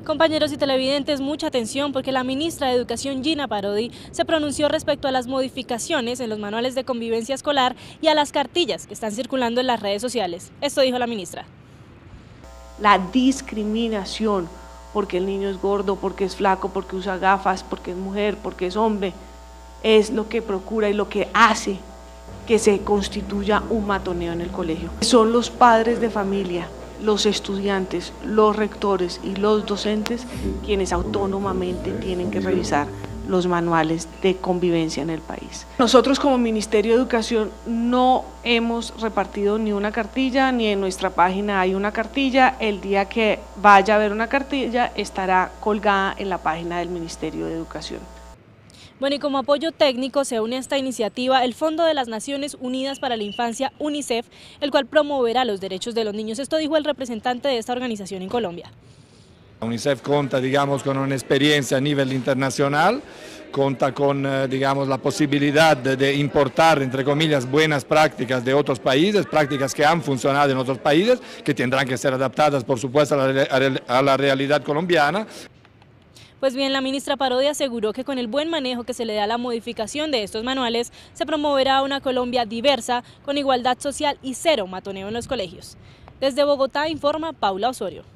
Compañeros y televidentes, mucha atención porque la ministra de Educación, Gina Parodi, se pronunció respecto a las modificaciones en los manuales de convivencia escolar y a las cartillas que están circulando en las redes sociales. Esto dijo la ministra. La discriminación, porque el niño es gordo, porque es flaco, porque usa gafas, porque es mujer, porque es hombre, es lo que procura y lo que hace que se constituya un matoneo en el colegio. Son los padres de familia, los estudiantes, los rectores y los docentes quienes autónomamente tienen que revisar los manuales de convivencia en el país. Nosotros como Ministerio de Educación no hemos repartido ni una cartilla, ni en nuestra página hay una cartilla. El día que vaya a haber una cartilla estará colgada en la página del Ministerio de Educación. Bueno, y como apoyo técnico se une a esta iniciativa el Fondo de las Naciones Unidas para la Infancia, UNICEF, el cual promoverá los derechos de los niños. Esto dijo el representante de esta organización en Colombia. UNICEF cuenta, digamos, con una experiencia a nivel internacional, cuenta con, digamos, la posibilidad de importar, entre comillas, buenas prácticas de otros países, prácticas que han funcionado en otros países, que tendrán que ser adaptadas, por supuesto, a la realidad colombiana. Pues bien, la ministra Parodi aseguró que con el buen manejo que se le da a la modificación de estos manuales, se promoverá una Colombia diversa, con igualdad social y cero matoneo en los colegios. Desde Bogotá informa Paula Osorio.